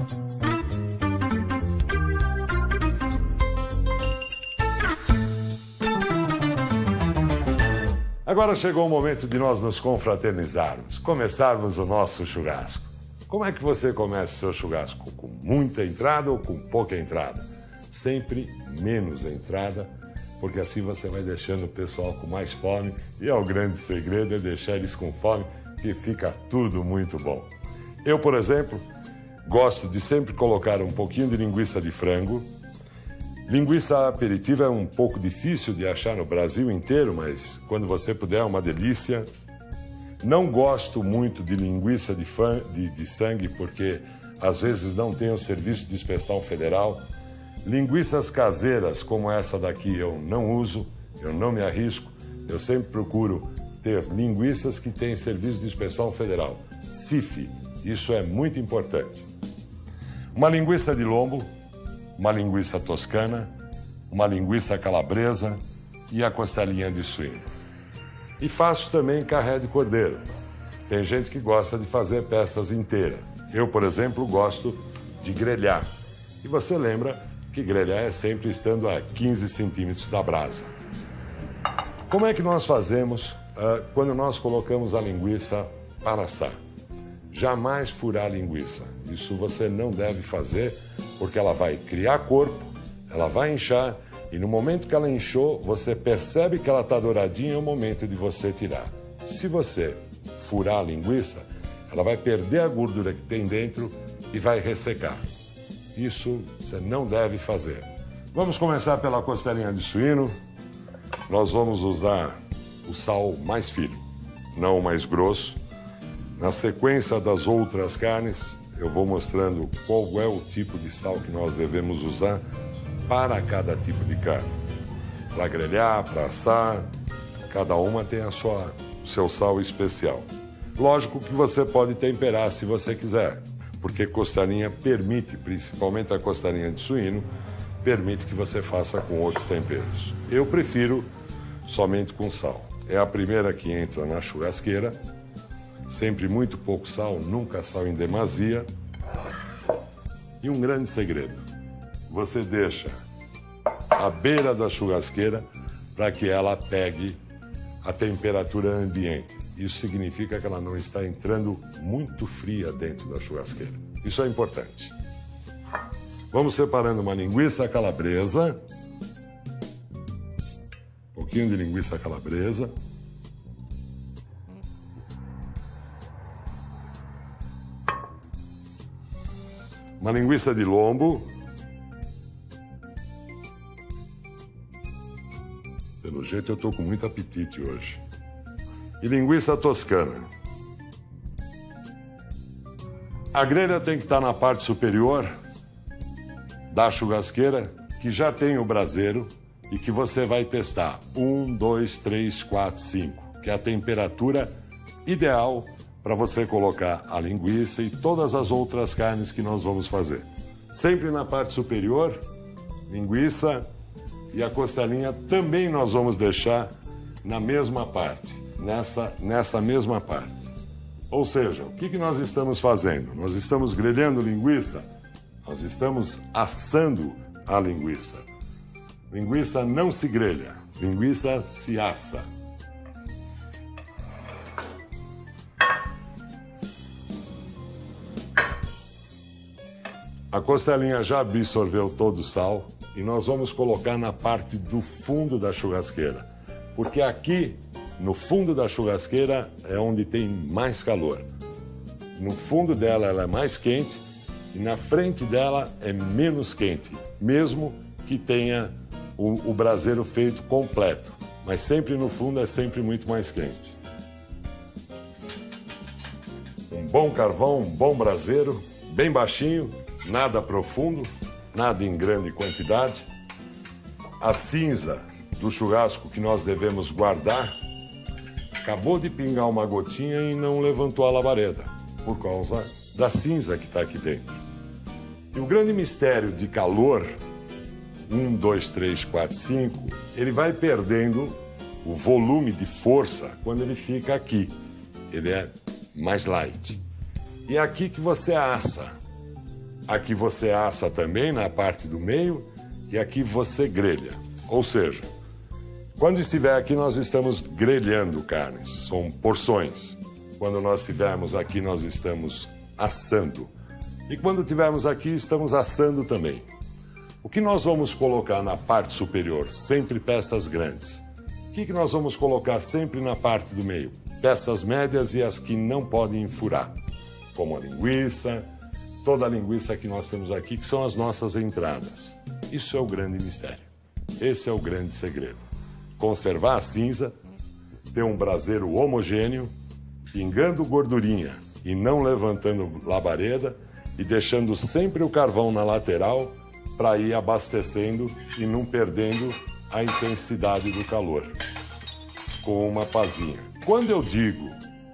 Agora chegou o momento de nós nos confraternizarmos, começarmos o nosso churrasco. Como é que você começa o seu churrasco? Com muita entrada ou com pouca entrada? Sempre menos entrada, porque assim você vai deixando o pessoal com mais fome. E é o grande segredo, é deixar eles com fome, que fica tudo muito bom. Eu, por exemplo, gosto de sempre colocar um pouquinho de linguiça de frango. Linguiça aperitiva é um pouco difícil de achar no Brasil inteiro, mas quando você puder é uma delícia. Não gosto muito de linguiça de sangue, porque às vezes não tem o serviço de inspeção federal. Linguiças caseiras como essa daqui eu não uso, eu não me arrisco. Eu sempre procuro ter linguiças que têm serviço de inspeção federal. CIF, isso é muito importante. Uma linguiça de lombo, uma linguiça toscana, uma linguiça calabresa e a costelinha de suíno. E faço também carré de cordeiro. Tem gente que gosta de fazer peças inteiras. Eu, por exemplo, gosto de grelhar. E você lembra que grelhar é sempre estando a 15 centímetros da brasa. Como é que nós fazemos quando nós colocamos a linguiça para assar? Jamais furar a linguiça. Isso você não deve fazer, porque ela vai criar corpo, ela vai inchar, e no momento que ela inchou, você percebe que ela está douradinha, é o momento de você tirar. Se você furar a linguiça, ela vai perder a gordura que tem dentro e vai ressecar. Isso você não deve fazer. Vamos começar pela costelinha de suíno. Nós vamos usar o sal mais fino, não o mais grosso. Na sequência das outras carnes, eu vou mostrando qual é o tipo de sal que nós devemos usar para cada tipo de carne. Para grelhar, para assar, cada uma tem o seu sal especial. Lógico que você pode temperar se você quiser, porque costelinha permite, principalmente a costelinha de suíno, permite que você faça com outros temperos. Eu prefiro somente com sal. É a primeira que entra na churrasqueira. Sempre muito pouco sal, nunca sal em demasia. E um grande segredo: você deixa a beira da churrasqueira para que ela pegue a temperatura ambiente. Isso significa que ela não está entrando muito fria dentro da churrasqueira. Isso é importante. Vamos separando uma linguiça calabresa, um pouquinho de linguiça calabresa. Uma linguiça de lombo. Pelo jeito eu estou com muito apetite hoje. E linguiça toscana. A grelha tem que estar na parte superior da churrasqueira, que já tem o braseiro e que você vai testar 1, 2, 3, 4, 5, que é a temperatura ideal para você colocar a linguiça e todas as outras carnes que nós vamos fazer. Sempre na parte superior, linguiça, e a costelinha também nós vamos deixar na mesma parte, nessa mesma parte. Ou seja, o que nós estamos fazendo? Nós estamos grelhando linguiça, nós estamos assando a linguiça. Linguiça não se grelha, linguiça se assa. A costelinha já absorveu todo o sal e nós vamos colocar na parte do fundo da churrasqueira, porque aqui no fundo da churrasqueira é onde tem mais calor. No fundo dela ela é mais quente e na frente dela é menos quente, mesmo que tenha o braseiro feito completo, mas sempre no fundo é sempre muito mais quente. Um bom carvão, um bom braseiro, bem baixinho, nada profundo, nada em grande quantidade. A cinza do churrasco que nós devemos guardar acabou de pingar uma gotinha e não levantou a labareda, por causa da cinza que está aqui dentro. E o grande mistério de calor, 1, 2, 3, 4, 5, ele vai perdendo o volume de força quando ele fica aqui. Ele é mais light. E é aqui que você assa Aqui você assa também na parte do meio e aqui você grelha. Ou seja, quando estiver aqui nós estamos grelhando carnes, são porções. Quando nós estivermos aqui nós estamos assando. E quando estivermos aqui estamos assando também. O que nós vamos colocar na parte superior? Sempre peças grandes. O que nós vamos colocar sempre na parte do meio? Peças médias e as que não podem furar, como a linguiça, toda a linguiça que nós temos aqui, que são as nossas entradas. Isso é o grande mistério. Esse é o grande segredo. Conservar a cinza, ter um braseiro homogêneo, pingando gordurinha e não levantando labareda e deixando sempre o carvão na lateral para ir abastecendo e não perdendo a intensidade do calor, com uma pazinha. Quando eu digo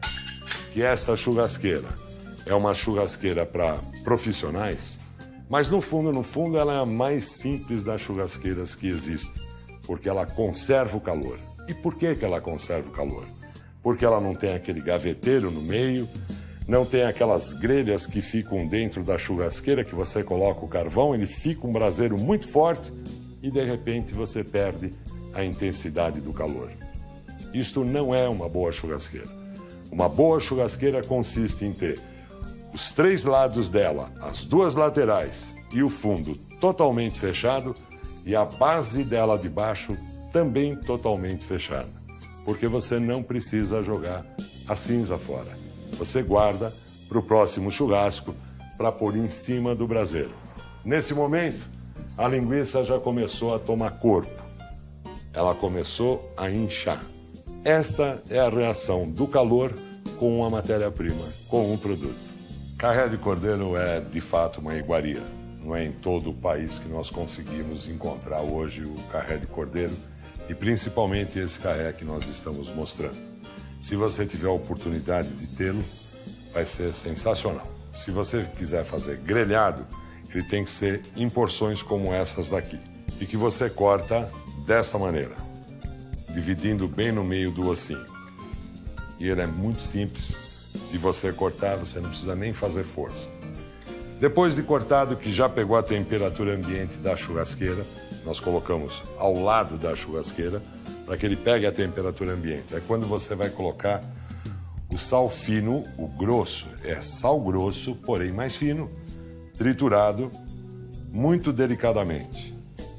que esta churrasqueira é uma churrasqueira para profissionais, mas no fundo ela é a mais simples das churrasqueiras que existem, porque ela conserva o calor. E por que ela conserva o calor? Porque ela não tem aquele gaveteiro no meio, não tem aquelas grelhas que ficam dentro da churrasqueira que você coloca o carvão, ele fica um braseiro muito forte e de repente você perde a intensidade do calor. Isto não é uma boa churrasqueira. Uma boa churrasqueira consiste em ter os 3 lados dela, as 2 laterais e o fundo totalmente fechado e a base dela de baixo também totalmente fechada. Porque você não precisa jogar a cinza fora. Você guarda para o próximo churrasco para pôr em cima do braseiro. Nesse momento, a linguiça já começou a tomar corpo. Ela começou a inchar. Esta é a reação do calor com a matéria-prima, com o produto. Carré de cordeiro é, de fato, uma iguaria. Não é em todo o país que nós conseguimos encontrar hoje o carré de cordeiro e principalmente esse carré que nós estamos mostrando. Se você tiver a oportunidade de tê-lo, vai ser sensacional. Se você quiser fazer grelhado, ele tem que ser em porções como essas daqui. E que você corta dessa maneira, dividindo bem no meio do ossinho. E ele é muito simples de você cortar, você não precisa nem fazer força. Depois de cortado, que já pegou a temperatura ambiente da churrasqueira, nós colocamos ao lado da churrasqueira, para que ele pegue a temperatura ambiente. É quando você vai colocar o sal fino, o grosso, é sal grosso, porém mais fino, triturado, muito delicadamente.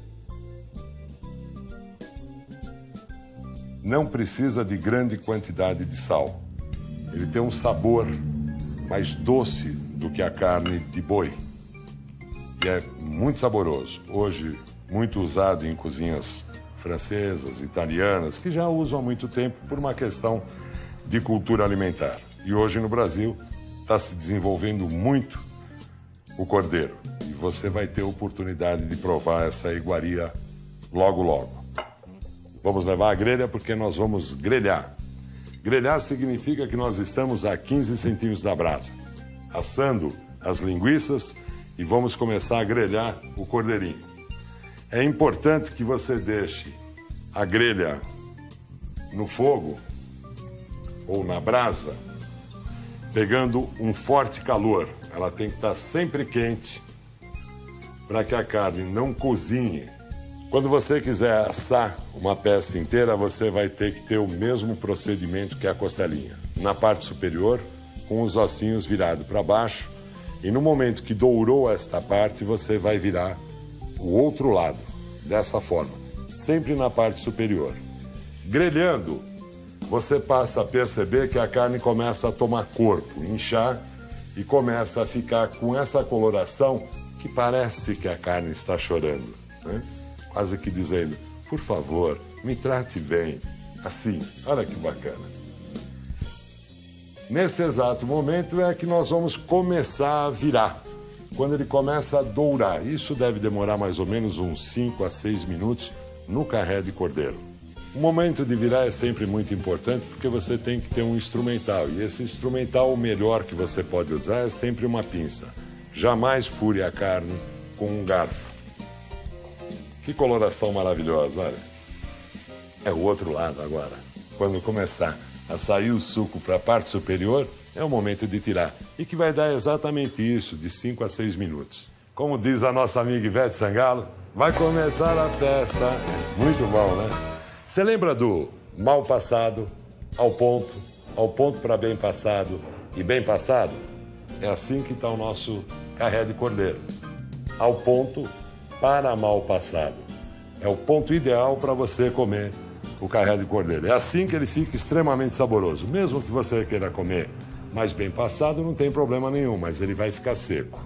Não precisa de grande quantidade de sal. Ele tem um sabor mais doce do que a carne de boi. E é muito saboroso. Hoje, muito usado em cozinhas francesas, italianas, que já usam há muito tempo por uma questão de cultura alimentar. E hoje no Brasil está se desenvolvendo muito o cordeiro. E você vai ter a oportunidade de provar essa iguaria logo, logo. Vamos levar a grelha porque nós vamos grelhar. Grelhar significa que nós estamos a 15 centímetros da brasa, assando as linguiças e vamos começar a grelhar o cordeirinho. É importante que você deixe a grelha no fogo ou na brasa, pegando um forte calor. Ela tem que estar sempre quente para que a carne não cozinhe. Quando você quiser assar uma peça inteira, você vai ter que ter o mesmo procedimento que a costelinha. Na parte superior, com os ossinhos virados para baixo, e no momento que dourou esta parte, você vai virar o outro lado, dessa forma, sempre na parte superior. Grelhando, você passa a perceber que a carne começa a tomar corpo, inchar e começa a ficar com essa coloração que parece que a carne está chorando, né? Quase que dizendo, por favor, me trate bem, assim, olha que bacana. Nesse exato momento é que nós vamos começar a virar. Quando ele começa a dourar, isso deve demorar mais ou menos uns 5 a 6 minutos no carré de cordeiro. O momento de virar é sempre muito importante porque você tem que ter um instrumental. E esse instrumental, o melhor que você pode usar é sempre uma pinça. Jamais fure a carne com um garfo. Que coloração maravilhosa, olha. É o outro lado agora. Quando começar a sair o suco para a parte superior, é o momento de tirar. E que vai dar exatamente isso, de 5 a 6 minutos. Como diz a nossa amiga Ivete Sangalo, vai começar a festa. Muito bom, né? Você lembra do mal passado ao ponto para bem passado e bem passado? É assim que está o nosso carré de cordeiro. Ao ponto para mal passado. É o ponto ideal para você comer o carré de cordeiro. É assim que ele fica extremamente saboroso. Mesmo que você queira comer mais bem passado, não tem problema nenhum, mas ele vai ficar seco.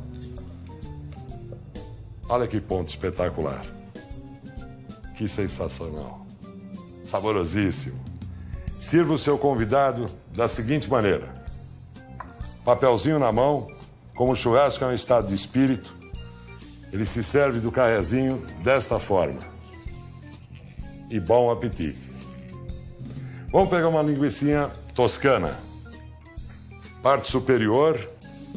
Olha que ponto espetacular. Que sensacional. Saborosíssimo. Sirva o seu convidado da seguinte maneira. Papelzinho na mão, como o churrasco é um estado de espírito, ele se serve do carrezinho desta forma. E bom apetite. Vamos pegar uma linguicinha toscana. Parte superior.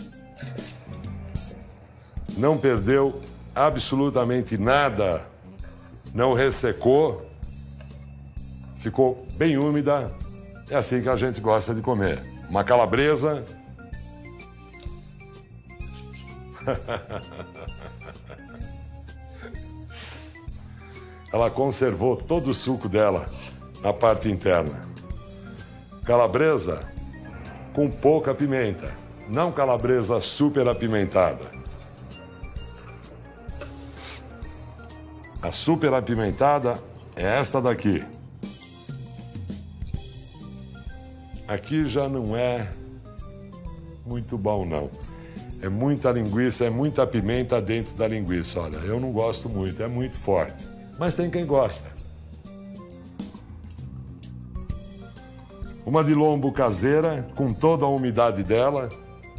Não perdeu absolutamente nada. Não ressecou. Ficou bem úmida. É assim que a gente gosta de comer. Uma calabresa. Ela conservou todo o suco dela na parte interna. Calabresa com pouca pimenta, não calabresa super apimentada. A super apimentada é esta daqui. Aqui já não é muito bom, não. É muita linguiça, é muita pimenta dentro da linguiça. Olha, eu não gosto muito, é muito forte. Mas tem quem gosta. Uma de lombo caseira, com toda a umidade dela.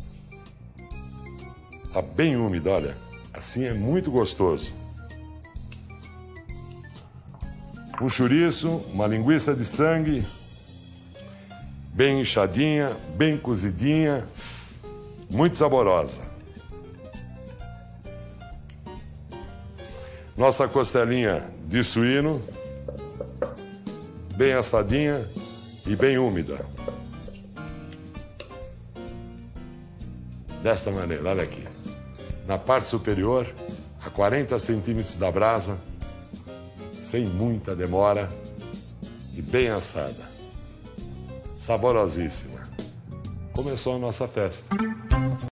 Tá bem úmida, olha. Assim é muito gostoso. Um chouriço, uma linguiça de sangue, bem inchadinha, bem cozidinha, muito saborosa. Nossa costelinha de suíno, bem assadinha e bem úmida. Desta maneira, olha aqui. Na parte superior, a 40 centímetros da brasa, sem muita demora e bem assada. Saborosíssima. Começou a nossa festa.